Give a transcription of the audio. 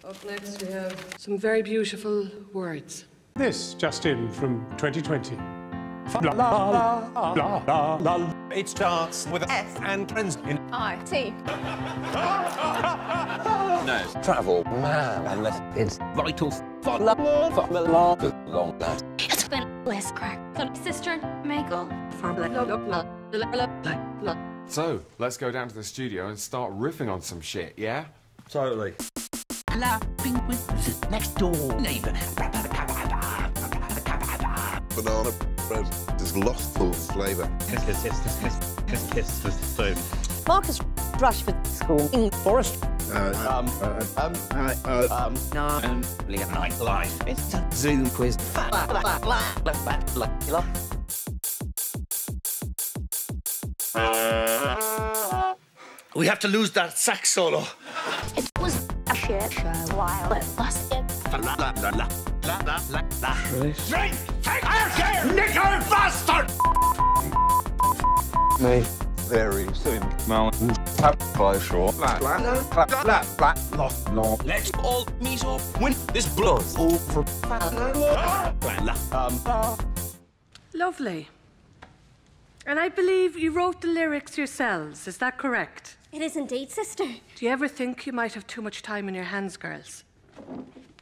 Up next, we have some very beautiful words. This just in from 2020. Blah, blah, blah, blah, blah. It starts with an F and ends in I-T. No. Travel, man, unless it's vital for long that. It's been less crack. Sister, Michael. So, let's go down to the studio and start riffing on some shit, yeah? Totally. Laughing with the next door neighbour. Banana bread has lost all flavour. Kiss the spoon. Marcus rushed for school in Forest. Nightlife. It's a Zoom quiz. We have to lose that sax solo. It was a shit show while it lasted. Drink! Take our care! Nickel bastard! Me. Very soon. Mountain. By shore. Let's all meet up when this blows over. Lovely. And I believe you wrote the lyrics yourselves, is that correct? It is indeed, sister. Do you ever think you might have too much time in your hands, girls?